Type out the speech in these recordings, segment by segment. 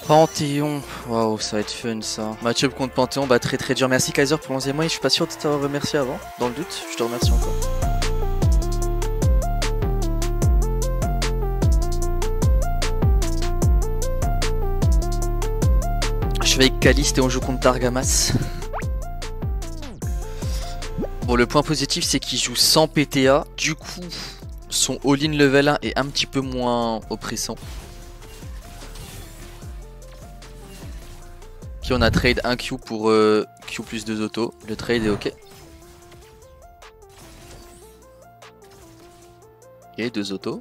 Panthéon, waouh, ça va être fun ça. Match-up contre Panthéon, bah très dur. Merci Kaiser pour l'11e mois. Je suis pas sûr de t'avoir remercié avant. Dans le doute, je te remercie encore. Je vais avec Caliste et on joue contre Targamas. Bon, le point positif, c'est qu'il joue sans PTA. Du coup, son all-in level 1 est un petit peu moins oppressant. Puis on a trade 1 Q pour Q plus 2 auto. Le trade est ok. Et 2 autos.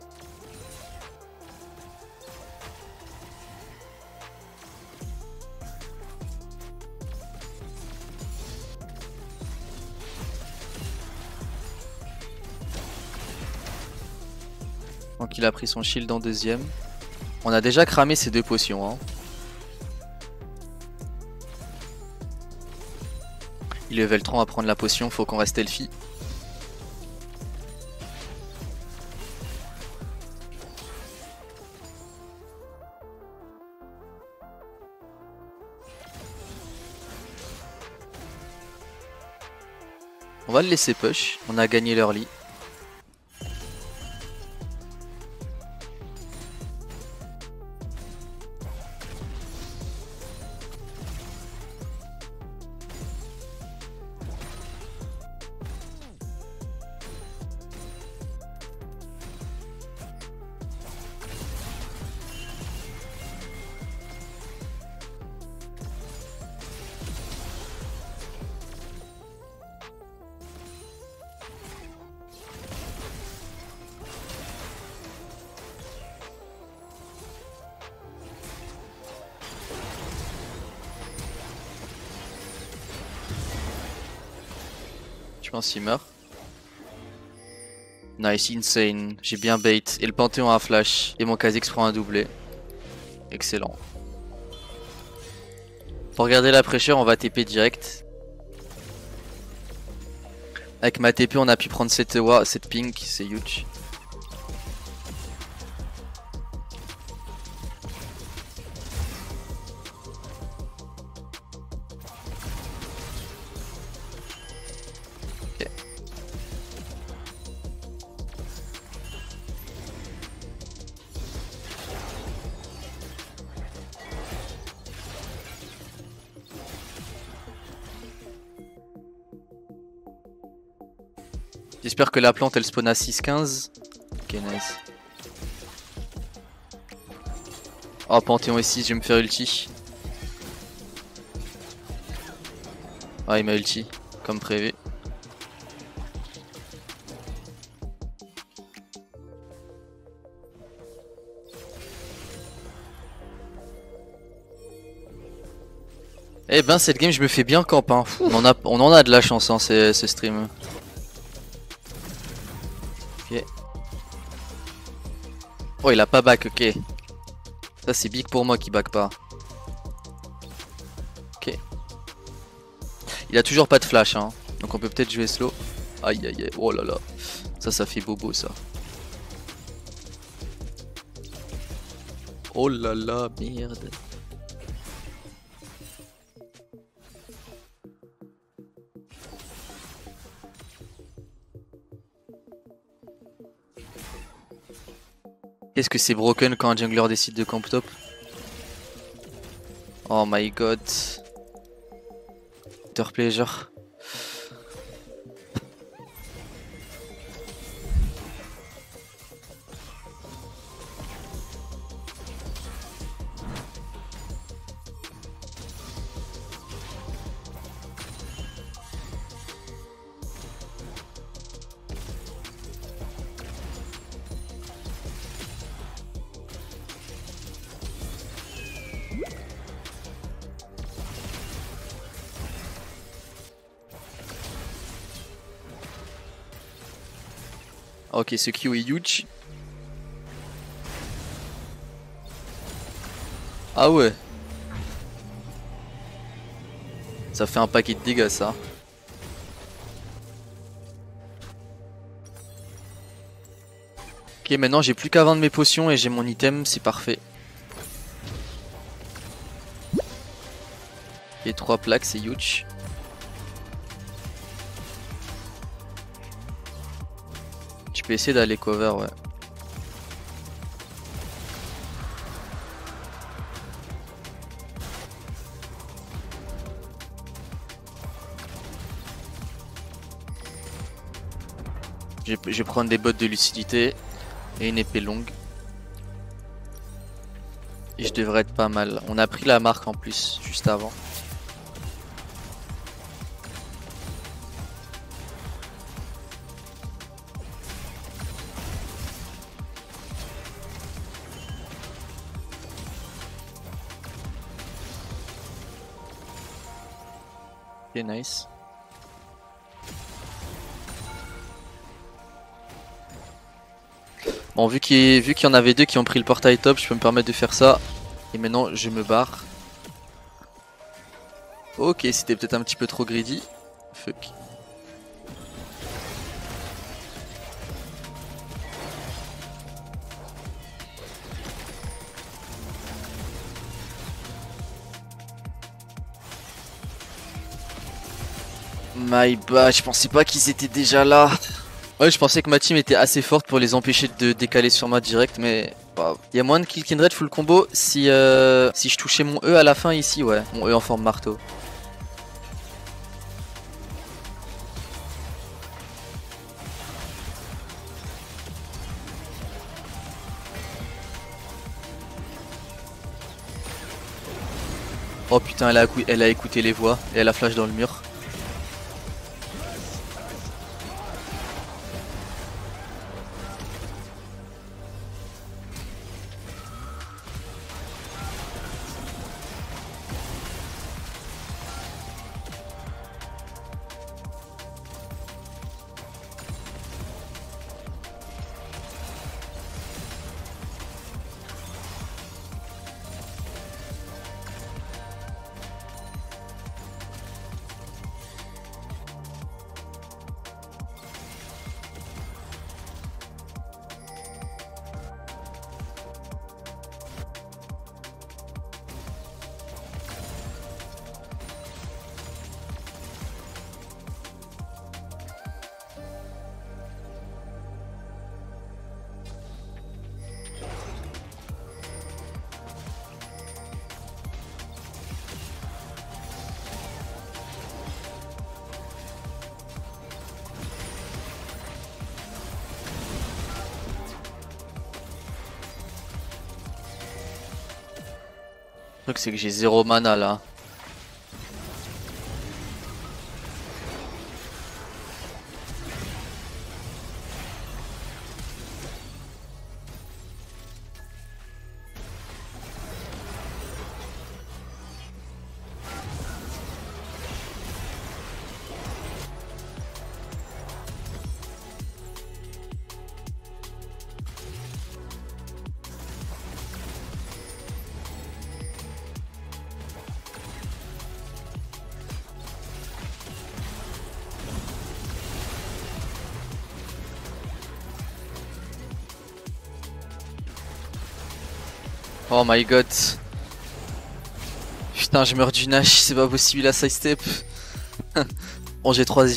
Donc il a pris son shield en deuxième. On a déjà cramé ses 2 potions. Hein. Il level 3 à prendre la potion, faut qu'on reste healthy. On va le laisser push, on a gagné l'early. Je pense qu'il meurt. Nice, insane. J'ai bien bait. Et le Panthéon a un flash. Et mon Kha'Zix prend un doublé. Excellent. Pour regarder la pressure, on va TP direct. Avec ma TP, on a pu prendre cette pink. C'est huge. J'espère que la plante elle spawn à 6-15. Ok, nice. Oh, Panthéon ici, je vais me faire ulti. Ah, il m'a ulti, comme prévu. Eh ben, cette game, je me fais bien camp. Hein. On en a de la chance, hein, ce stream. Ok. Oh, il a pas back, ok. Ça, c'est big pour moi qui back pas. Ok. Il a toujours pas de flash, hein. Donc on peut peut-être jouer slow. Aïe aïe aïe, oh là là. Ça fait bobo ça. Oh là là, merde. Qu'est-ce que c'est broken quand un jungler décide de camp top? Oh my god. Pleasure. Ok, ce Q est huge. Ah ouais. Ça fait un paquet de dégâts ça. Ok, maintenant j'ai plus qu'à vendre mes potions et j'ai mon item, c'est parfait. Et 3 plaques, c'est huge. Tu peux essayer d'aller cover, ouais. Je vais prendre des bottes de lucidité et une épée longue. Et je devrais être pas mal. On a pris la marque en plus, juste avant. Ok, nice. Bon, vu qu'il y en avait deux qui ont pris le portail top, je peux me permettre de faire ça. Et maintenant, je me barre. Ok, c'était peut-être un petit peu trop greedy. Fuck. My bad, je pensais pas qu'ils étaient déjà là. Ouais, je pensais que ma team était assez forte pour les empêcher de décaler sur moi direct, mais il y a moins de kill Kindred full combo si je touchais mon E à la fin ici, ouais, mon E en forme marteau. Oh putain, elle a écouté les voix et elle a flash dans le mur. Le truc c'est que j'ai 0 mana là. Oh my god. Putain, je meurs du Nash, c'est pas possible la side step. Bon, j'ai 3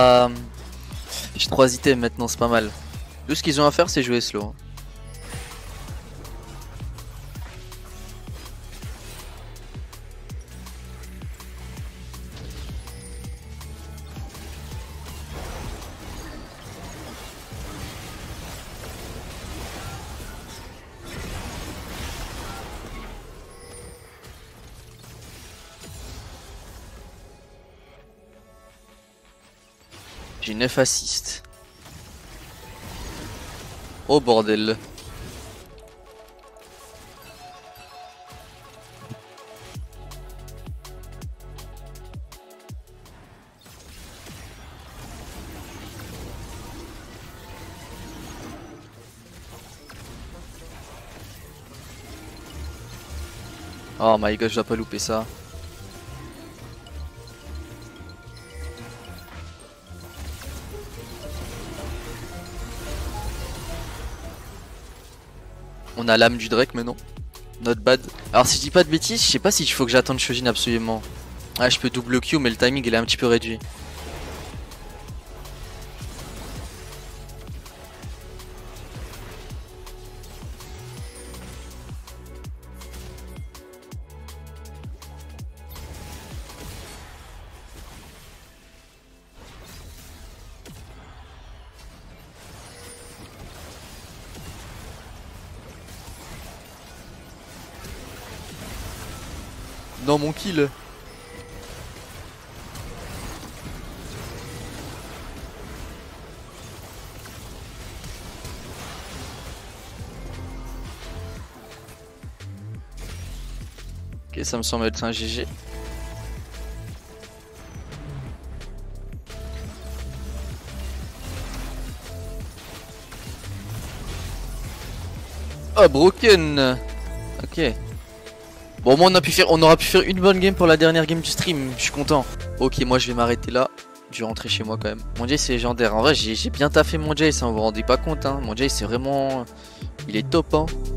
items maintenant, c'est pas mal. Tout ce qu'ils ont à faire, c'est jouer slow. J'ai 9 assists. Oh bordel. Oh my god, je dois pas louper ça. On a l'âme du Drake maintenant. Not bad. Alors si je dis pas de bêtises, je sais pas si il faut que j'attende Shojin absolument. Ah, je peux double Q, mais le timing il est un petit peu réduit. Non, mon kill. Ok, ça me semble être un GG. Oh, broken. Ok. Bon, au moins on aura pu faire une bonne game pour la dernière game du stream. Je suis content. Ok, moi je vais m'arrêter là. Je vais rentrer chez moi quand même. Mon Jay c'est légendaire. En vrai, j'ai bien taffé mon Jay, ça, vous vous rendez pas compte. Hein. Mon Jay c'est vraiment... Il est top. Hein.